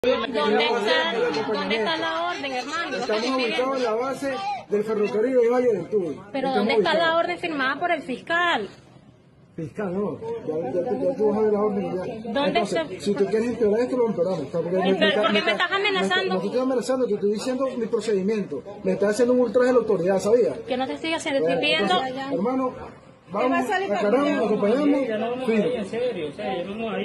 ¿Dónde está la orden, hermano? Estamos ubicados en la base del ferrocarril de Valle del Tuy. Pero ¿dónde está la orden firmada por el fiscal? Fiscal, no. Ya tú vas a ver la orden ya. ¿Dónde Entonces, está? si tú quieres empeorar esto, lo empeoramos. ¿Por qué me estás amenazando? No te estoy amenazando, te estoy diciendo mi procedimiento. Me estás haciendo un ultraje a la autoridad, ¿sabías? Que no te estoy haciendo, estoy pidiendo... Entonces, hermano, vamos, aclaramos, acompañamos. En serio, no ahí.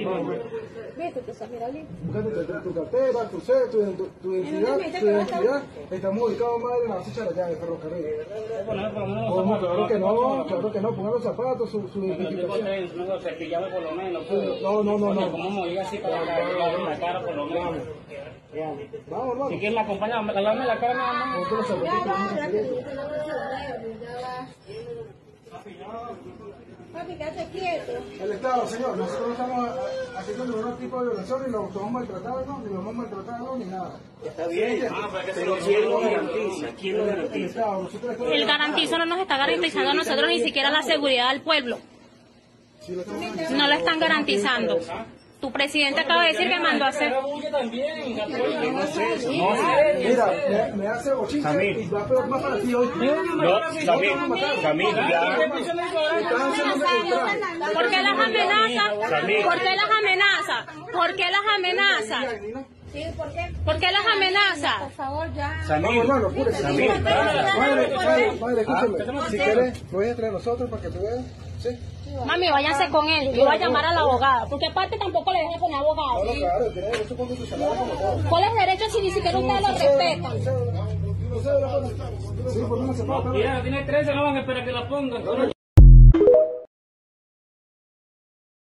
Buscate tu cartera, tu CES, tu identidad. Estamos ubicados más en la base Charallá, de ferrocarril. Claro que no, pongan los zapatos, su identificación. No, cepillame por lo menos. No. ¿Cómo me diga así para lavarme la cara por lo menos? Vamos, hermano. Si quieres me acompaña, lavarme la cara nada más. Ponte los zapatos. Papi, quédate quieto. El Estado, señor, nosotros no estamos haciendo ningún tipo de violación, ni los estamos maltratando, ni los hemos maltratado, ni nada. Está bien, pero ¿quién lo garantiza? ¿Quién lo El garantiza? Estado, nosotros estamos... El garantizo no nos está garantizando a nosotros ni siquiera la seguridad del pueblo. Sí, lo estamos garantizando. No lo están garantizando. Tu presidente acaba de decir que mandó a hacer... Mira, me hace bochinche y va a peor más para ti hoy. Camil, ya. ¿Por qué las amenaza? ¿Por qué las amenaza? ¿Por qué las amenaza? Sí, ¿por qué? ¿Por qué las amenaza? Por favor, ya. Vamos, hermano, apúrese. Madre, escúchame. Si quieres, puedes entre nosotros para que tú veas. ¿Sí? Mami, váyanse con él. Yo voy a llamar a la abogada. Porque aparte tampoco le dejan poner abogado. No, claro, tiene derecho constitucional como todo. ¿Cuál es el derecho si ni siquiera ustedes lo respetan? Sí, por una semana. Mira, tiene 13, no van a esperar que la pongan.